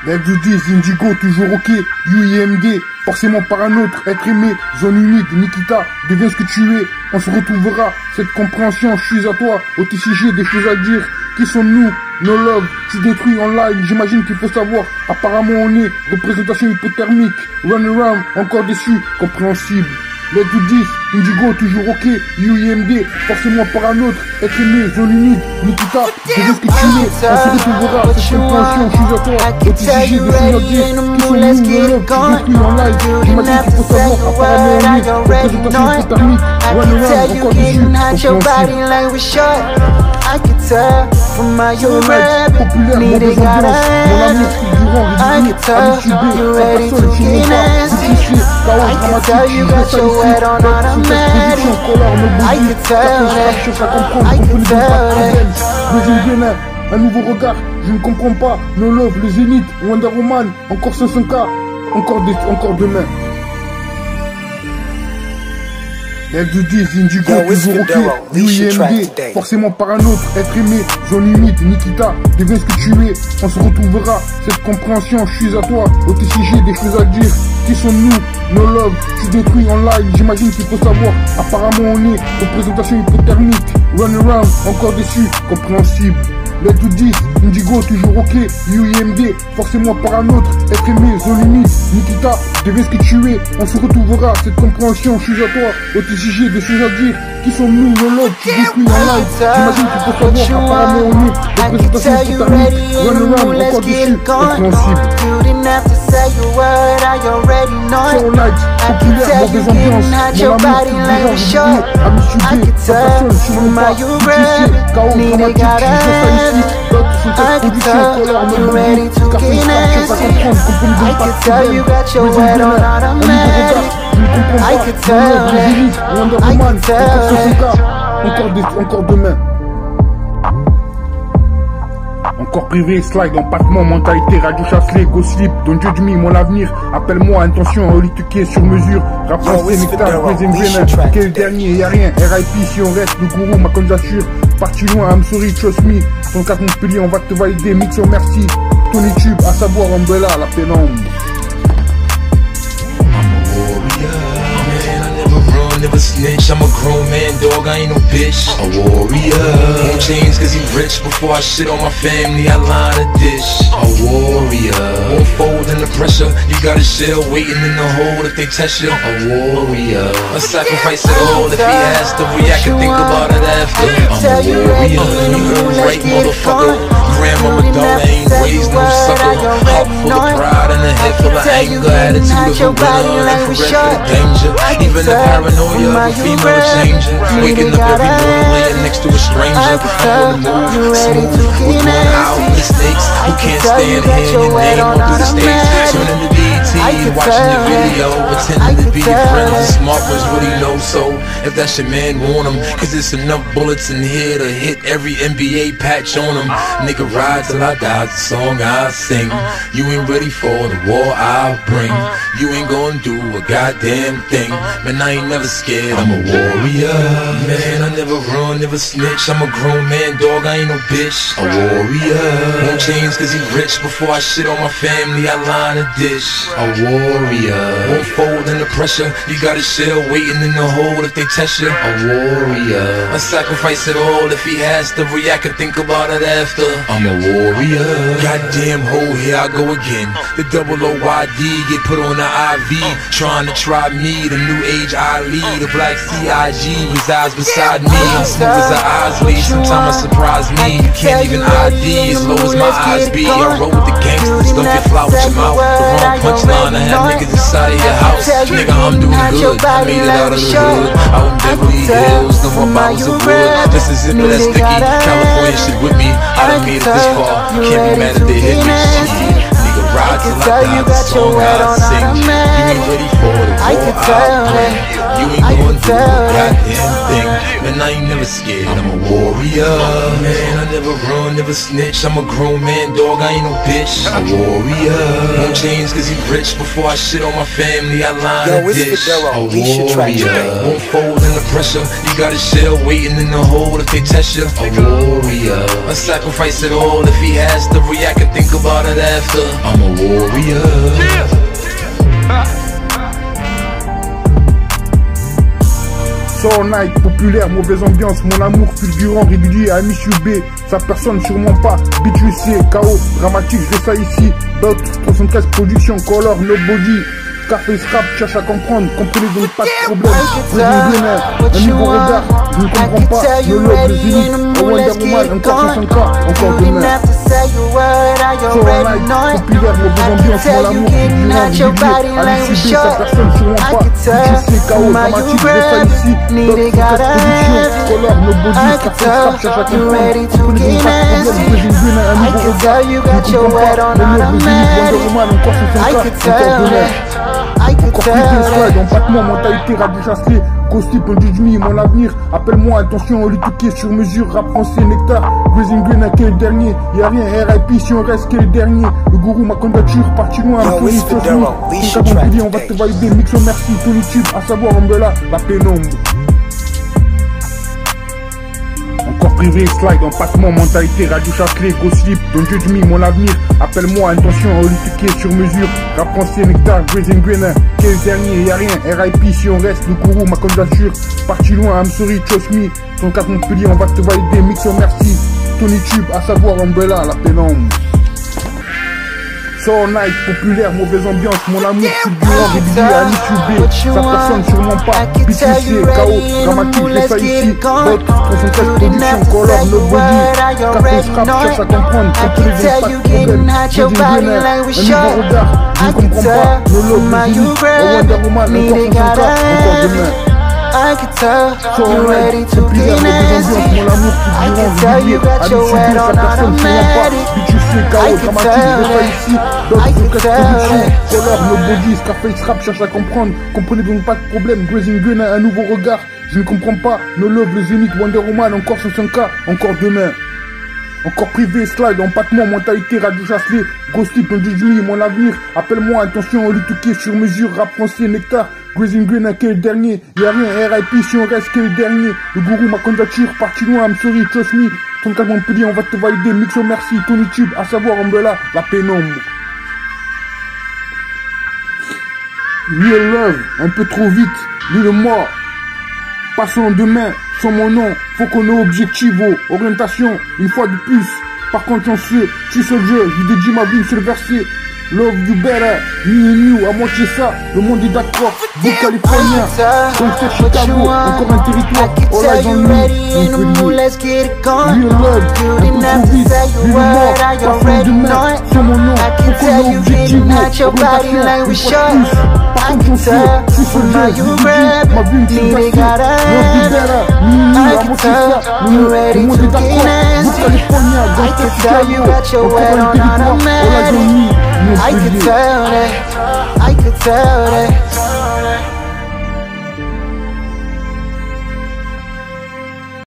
Bew313, Indigo, toujours ok, UIMD, forcément par un autre, être aimé, zone humide, Nikita, deviens ce que tu es, on se retrouvera, cette compréhension, je suis à toi, au TCG, des choses à dire, qui sommes-nous, no love, tu détruis en live, j'imagine qu'il faut savoir, apparemment on est, représentation hypothermique, run around, encore déçu, compréhensible. Bew313, Indigo, toujours ok, UIMD, forcément par un autre, être aimé, zone humide, Nikita, deviens ce que tu es, on se retrouvera, cette compréhension, je suis à toi, au TCG, des choses à dire, qui sommes-nous, no love, tu détruis en live, j'imagine qu'il faut savoir, apparemment on est, représentation hypothermique, run around, encore déçu, compréhensible. I can tell from how you rap, needing got I can tell you ready to get nasty. I can tell you got your head on automatic. I can tell that, I can tell that. Un nouveau regard, je ne comprends pas. No love, le Zénith, Wonder Woman, encore 500K, encore demain. Bew313, Indigo, toujours ok, UIMD, forcément par un autre, être aimé, zone humide, Nikita, deviens ce que tu es, on se retrouvera, cette compréhension, je suis à toi, au TCG, des choses à dire, qui sommes-nous, no love, tu détruis en live, j'imagine qu'il faut savoir, apparemment on est, représentation hypothermique, run around, encore déçu, compréhensible. Bew313, Indigo, toujours ok, UIMD, forcément par un autre, être aimé, zone humide, Nikita, deviens ce que tu es, on se retrouvera, cette compréhension, je suis à toi, au TCG, des choses à dire, qui sommes-nous, no love, tu détruis en live, j'imagine qu'il faut savoir, apparemment on est, représentation hypothermique, run around, encore déçu, compréhensible. Sur light, populaire, mauvaise ambiance, mon amour, toujours régulier, ami subé, la personne sur le pas, difficile, chaos dramatique, je fais ça ici, d'autres sont production, colère, me brûler, café, je pas comprendre, comprenez donc pas, c'est belle, mais un nouveau regard, je ne comprends pas, no love, le Zénith, Wonder Woman, encore 500K, encore demain. Encore privé, slide, empattement, mentalité, radio chasselet, go slip, don't judge me, mon avenir, appelle-moi, intention, Oli tuqué sur mesure, rap français, nectar, deuxième venin, quel dernier, y'a rien, RIP, si on reste, le gourou, ma candidature, parti loin, I'm sorry, trust me, ton 4 Montpellier, on va te valider, mix, oh merci, ton YouTube, à savoir, Umbrella, la pénombre. Never snitch, I'm a grown man, dog, I ain't no bitch. A warrior. Won't change cause he rich. Before I shit on my family, I line a dish. A warrior. Won't fold under pressure. You got a shell waiting in the hole if they test you. A warrior. A sacrifice it all if he has to react and think about it after. I'm a warrior. You heard right, motherfucker. Grandmama daughter ain't raised no sucker. Heart full of pride and a head full of anger. Attitude of a winner, infrared for the danger. Even the paranoia of a female changer. Waking up every morning laying next to a stranger. I'm on the move, smooth, with one out mistakes. Who can't stand hearing your name on through the stage. Turning the DT, watching the video, pretending to be your friend. The smart ones really know, so if that's your man, warn him. Cause there's enough bullets in here to hit every NBA patch on him. Nigga, ride till I die, the song I sing. You ain't ready for the war I bring. You ain't gonna do a goddamn thing. Man, I ain't never scared, I'm a warrior. Man, I never run, never snitch. I'm a grown man, dog, I ain't no bitch. A warrior. Won't change cause he rich. Before I shit on my family, I line a dish. A warrior. Won't fold under pressure. You got a shell waiting in the hole if they test you. A warrior. I sacrifice it all if he has to react and think about it after. I'm a warrior. Goddamn hoe, here I go again. The double OYD get put on the IV. Trying to try me, the new age I lead. The black CIG resides beside me. I'm smooth as the eyes lead. Sometimes it surprise me. You can't even ID as low as my eyes be. I roll with the gangsters, don't get fly with your mouth. The wrong punchline, I had niggas inside of your house. Nigga, I'm doing good, I made it out of the hood. Out in Beverly Hills, no more bottles of wood. Just a zipper that's sticky, California shit with me. I done made it this far, can't be mad if they hit me. Shit, nigga, ride I can tell you got your head on automatic. You ain't ready for the war, I can tell that. You ain't going through a goddamn thing. Man, I ain't never scared, I'm a warrior. Man, I never run, never snitch. I'm a grown man, dog, I ain't no bitch. A warrior. Won't change cause he rich. Before I shit on my family, I line a dish. A warrior. Won't fold in the pressure. You got a shell waiting in the hole if they test you. A warrior. I sacrifice it all if he has to react and think about it after. I'm a warrior. Soul Night, populaire, mauvaise ambiance, mon amour fulgurant, régulier, ami B, sa personne sûrement pas, Bew313, KO, dramatique, je fais ça ici, Bew313, production, color, nobody, Scarface rap, cherche à comprendre, comprenez donc pas de problème, un nouveau regard, je ne comprends pas, le love, le zénith, un Wonder Woman, encore 500K, encore demain. Soul Night, populaire, mauvaise ambiance, mon amour fulgurant, régulier, ami B, sa personne sûrement pas, Bew313, KO, dramatique, je fais ça ici, Bew313, production, color, nobody, Scarface rap, cherche à comprendre, comprenez donc pas de problème, un nouveau regard, je ne comprends pas, le love, le zénith, Wonder Woman, encore 500K, encore demain. Encore plus de slide, empattement, mentalité, radio chassé, Ghosty, Punch Me, mon avenir, appelle-moi, attention, on lui piqué sur mesure, rap français, nectar, Grazing Green, à quel dernier, y'a rien, RIP, si on reste quel dernier, le gourou, ma candidature, parti loin, un souris, on va te valider, mixo, merci, tous les tubes, à savoir, Umbrella, la pénombre. Encore privé, slide, empattement, mentalité, radio chassé, go slip, don't judge me, mon avenir, appelle-moi, intention, on lui piqué sur mesure, rap français, nectar, Grazing Green, quel dernier, y'a rien, RIP, si on reste, le gourou, ma candidature, parti loin, I'm sorry, trust me, ton 4 Montpellier, on va te valider, mixo, merci, Tony Tube, à savoir, Umbrella, la pénombre. Soul Night, populaire, mauvaise ambiance, mon amour fulgurant, régulier, ami B, sa personne sûrement pas, Bew313, KO, dramatique, je fais ça ici, Bew313, production, color, nobody, Scarface rap, cherche à comprendre, comprenez donc pas de problème, Grazing Green, un nouveau regard, je ne comprends pas, le love, le zénith, Wonder Woman, encore 500K, encore demain. Soul Night, populaire, mauvaise ambiance, mon amour fulgurant, régulier, ami B, sa personne sûrement pas, Bew313, KO, dramatique, je fais ça ici, Bew313, production, color, nobody, Scarface rap, cherche à comprendre, comprenez donc pas de problème, Grazing Green, un nouveau regard, je ne comprends pas, no love, le zénith, Wonder Woman, encore 500K, encore demain. Encore privé, slide, empattement, mentalité, radio chassé, Ghosty, Punch Me, mon avenir, appelle-moi, attention, on lui piqué sur mesure, rap français, nectar, Grazing Green, quel dernier, y'a rien, RIP, si on reste quel dernier, le gourou, ma candidature, parti loin, I'm sorry, trust me, ton 4 Montpellier, on va te valider, mixo, merci, Tony Tube, à savoir, Umbrella, la pénombre. Real love, un peu trop vite, lui le mort, passons demain, sans mon nom, faut qu'on ait objectif, orientation, une fois de plus, par consciencieux, tu sais le jeu, je dédie ma vie sur le verset, love you better, me and you, à moitié ça, le monde est d'accord, vous californiens, concert Chicago, encore un territoire, all eyes on me, real love, un peu trop vite, lui le mort, passons demain, sans mon nom, faut qu'on ait objectif, orientation, une fois de plus, par consciencieux, tu sais le jeu, je dédie ma vie sur le verset, love you better, me and you, à moitié ça, le monde est d'accord, vous californiens, concert Chicago, encore un territoire, all eyes on me, I could tell that, I could tell that.